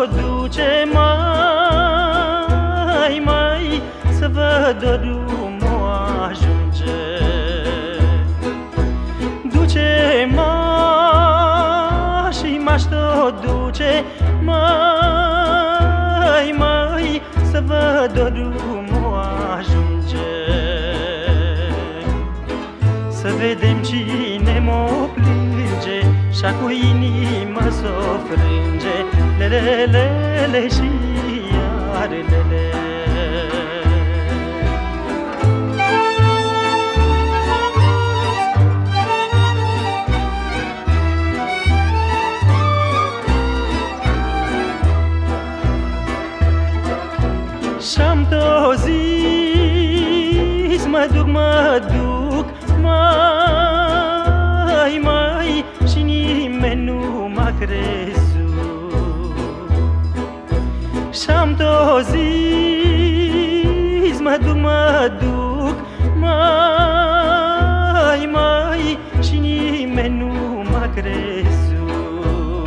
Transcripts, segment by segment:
duce mai să văd o drum ajunge. Duce și m-aș tot duce mai să văd o drum ajunge. Să vedem cine mă plânge și-a cu inimă s-o frânge. Lelelele și iar lele. Și-am tot zis, mă duc, mai și nimeni nu m-a crezut. Și-am tot zis, mă duc, mai și nimeni nu m-a crezut.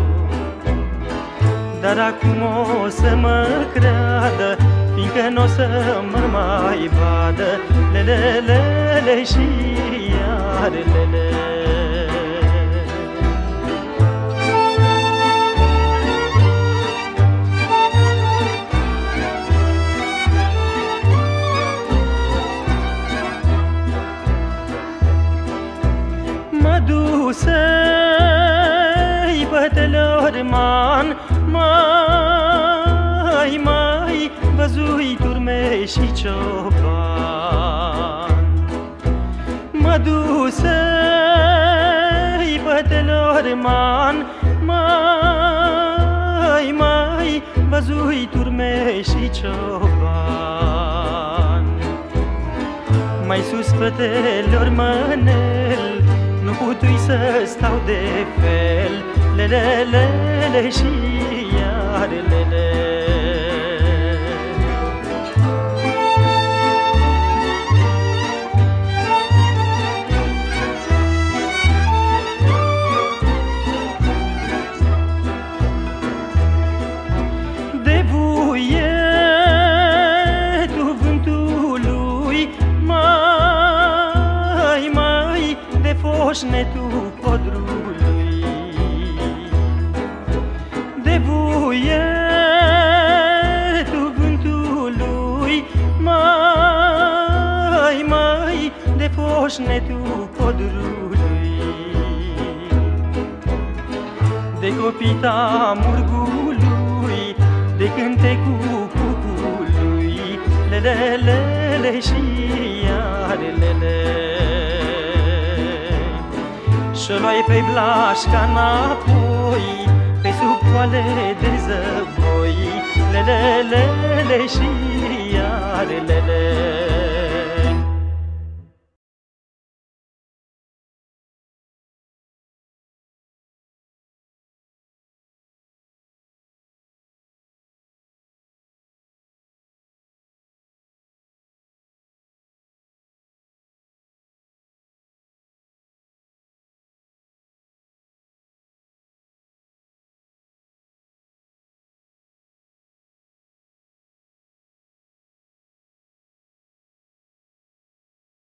Dar acum o să mă creadă, fiindcă n-o să mă mai vadă. Lelelele și iar lele. Mă dusei bătelor man, mai văzui turme și cioban. Mă dusei bătelor man, mai văzui turme și cioban. Mai sus bătelor mănel, nu putui să stau de fel. Lelelele și iar lele. De buietul vântului, mai de foșnetul codrului. De buietul vântului, mai de foșnetul codrului. De copita murgului, de cântecul cucului. Lelelele și iar lele. Și-o luai pe blașca înapoi, pe sub poale de zăboi. Lelelele și iar lele.